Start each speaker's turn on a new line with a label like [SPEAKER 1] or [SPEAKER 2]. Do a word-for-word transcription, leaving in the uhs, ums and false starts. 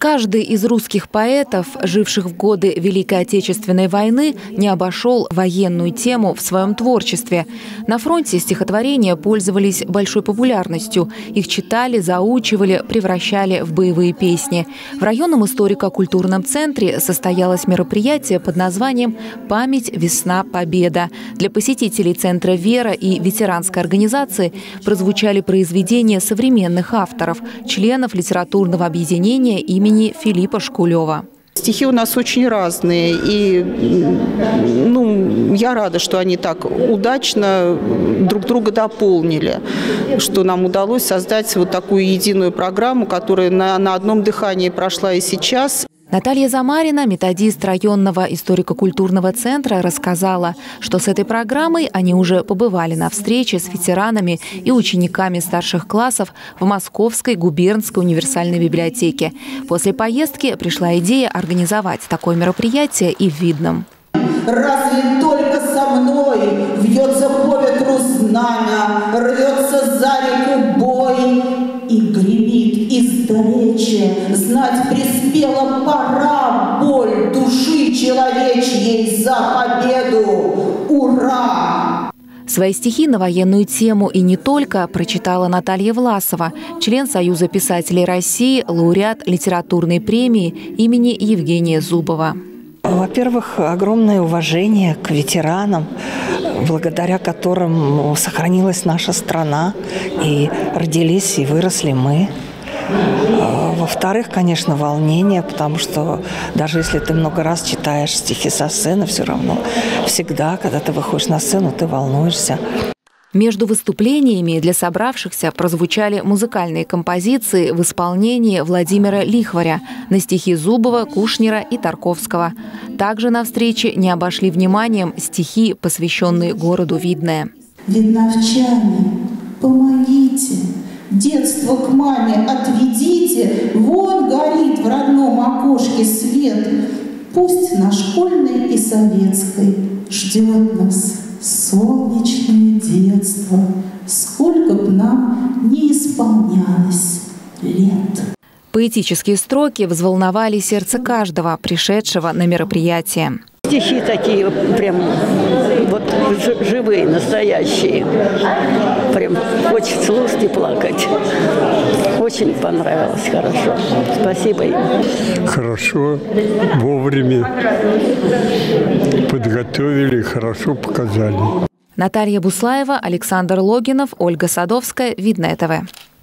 [SPEAKER 1] Каждый из русских поэтов, живших в годы Великой Отечественной войны, не обошел военную тему в своем творчестве. На фронте стихотворения пользовались большой популярностью. Их читали, заучивали, превращали в боевые песни. В районном историко-культурном центре состоялось мероприятие под названием «Память, весна, победа». Для посетителей центра «Вера» и ветеранской организации прозвучали произведения современных авторов, членов литературного объединения имени Филиппа Шкулева.
[SPEAKER 2] Стихи у нас очень разные, и ну, я рада, что они так удачно друг друга дополнили, что нам удалось создать вот такую единую программу, которая на, на одном дыхании прошла и сейчас.
[SPEAKER 1] Наталья Замарина, методист районного историко-культурного центра, рассказала, что с этой программой они уже побывали на встрече с ветеранами и учениками старших классов в Московской губернской универсальной библиотеке. После поездки пришла идея организовать такое мероприятие и в Видном.
[SPEAKER 3] Разве только со мной вьется по ветру знамя, рвется за реку бой и гремит издалече, знать приспела пора, боль души человечьей за победу. Ура!
[SPEAKER 1] Свои стихи на военную тему и не только прочитала Наталья Власова, член Союза писателей России, лауреат литературной премии имени Евгения Зубова.
[SPEAKER 4] Во-первых, огромное уважение к ветеранам, благодаря которым сохранилась наша страна, и родились и выросли мы. Во-вторых, конечно, волнение, потому что даже если ты много раз читаешь стихи со сцены, все равно всегда, когда ты выходишь на сцену, ты волнуешься.
[SPEAKER 1] Между выступлениями для собравшихся прозвучали музыкальные композиции в исполнении Владимира Лихваря на стихи Зубова, Кушнера и Тарковского. Также на встрече не обошли вниманием стихи, посвященные городу Видное.
[SPEAKER 3] Видновчане, помогите, детство к маме отведите, вот горит в родном окошке свет. Пусть на школьной и советской ждет нас солнечное детство, сколько б нам не исполнялось лет.
[SPEAKER 1] Поэтические строки взволновали сердце каждого, пришедшего на мероприятие.
[SPEAKER 5] Стихи такие прям вот живые, настоящие. Прям хочется слушать и плакать. Очень понравилось, хорошо. Спасибо им.
[SPEAKER 6] Хорошо, вовремя подготовили, хорошо показали.
[SPEAKER 1] Наталья Буслаева, Александр Логинов, Ольга Садовская, Видное ТВ.